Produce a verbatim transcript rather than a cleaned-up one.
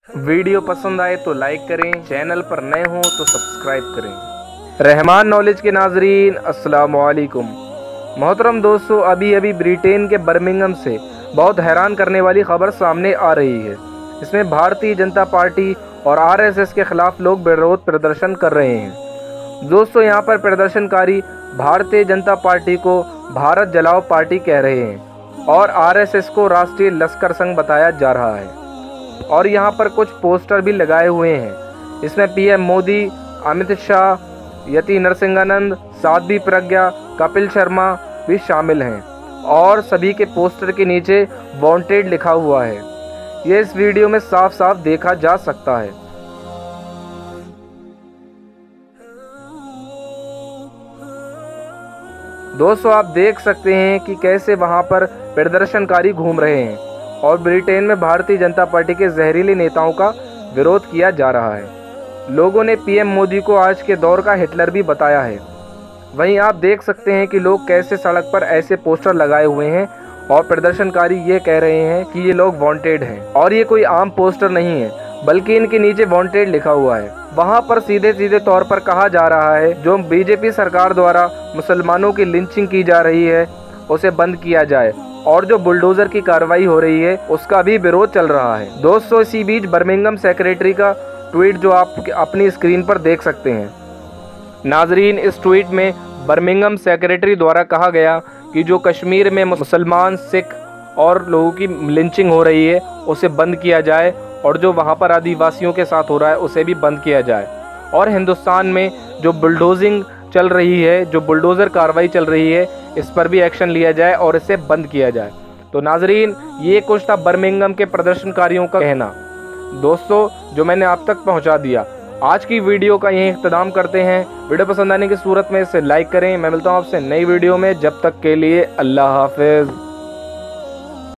Video पसंद आए तो लाइक करें, चैनल पर नए हों तो सब्सक्राइब करें। रहमान नॉलेज के नाजरीन अस्सलाम वालेकुम। मोहतरम दोस्तों, अभी अभी ब्रिटेन के बर्मिंघम से बहुत हैरान करने वाली खबर सामने आ रही है। इसमें भारतीय जनता पार्टी और आरएसएस के खिलाफ लोग विरोध प्रदर्शन कर रहे हैं। दोस्तों, यहाँ पर प्रदर्शनकारी भारतीय जनता पार्टी को भारत जलाओ पार्टी कह रहे हैं और आरएसएस को राष्ट्रीय लश्कर संघ बताया जा रहा है। और यहाँ पर कुछ पोस्टर भी लगाए हुए हैं। इसमें पीएम मोदी, अमित शाह, यति नरसिंहानंद, साध्वी प्रज्ञा, कपिल शर्मा भी शामिल हैं और सभी के पोस्टर के नीचे वांटेड लिखा हुआ है। ये इस वीडियो में साफ साफ देखा जा सकता है। दोस्तों, आप देख सकते हैं कि कैसे वहां पर प्रदर्शनकारी घूम रहे हैं और ब्रिटेन में भारतीय जनता पार्टी के जहरीले नेताओं का विरोध किया जा रहा है। लोगों ने पीएम मोदी को आज के दौर का हिटलर भी बताया है। वहीं आप देख सकते हैं कि लोग कैसे सड़क पर ऐसे पोस्टर लगाए हुए हैं और प्रदर्शनकारी ये कह रहे हैं कि ये लोग वांटेड हैं। और ये कोई आम पोस्टर नहीं है, बल्कि इनके नीचे वांटेड लिखा हुआ है। वहाँ पर सीधे सीधे तौर पर कहा जा रहा है जो बीजेपी सरकार द्वारा मुसलमानों की लिंचिंग की जा रही है उसे बंद किया जाए और जो बुलडोजर की कार्रवाई हो रही है उसका भी विरोध चल रहा है। दोस्तों, इसी बीच बर्मिंघम सेक्रेटरी का ट्वीट जो आप अपनी स्क्रीन पर देख सकते हैं। नाजरीन, इस ट्वीट में बर्मिंघम सेक्रेटरी द्वारा कहा गया कि जो कश्मीर में मुसलमान, सिख और लोगों की लिंचिंग हो रही है उसे बंद किया जाए और जो वहाँ पर आदिवासियों के साथ हो रहा है उसे भी बंद किया जाए। और हिंदुस्तान में जो बुलडोजिंग चल रही है, जो बुलडोज़र कार्रवाई चल रही है, इस पर भी एक्शन लिया जाए और इसे बंद किया जाए। तो नाजरीन, ये कुछ था बर्मिंघम के प्रदर्शनकारियों का कहना, दोस्तों, जो मैंने आप तक पहुंचा दिया। आज की वीडियो का यही इख्तिताम करते हैं। वीडियो पसंद आने की सूरत में इसे लाइक करें। मैं मिलता हूं आपसे नई वीडियो में। जब तक के लिए अल्लाह हाफिज़।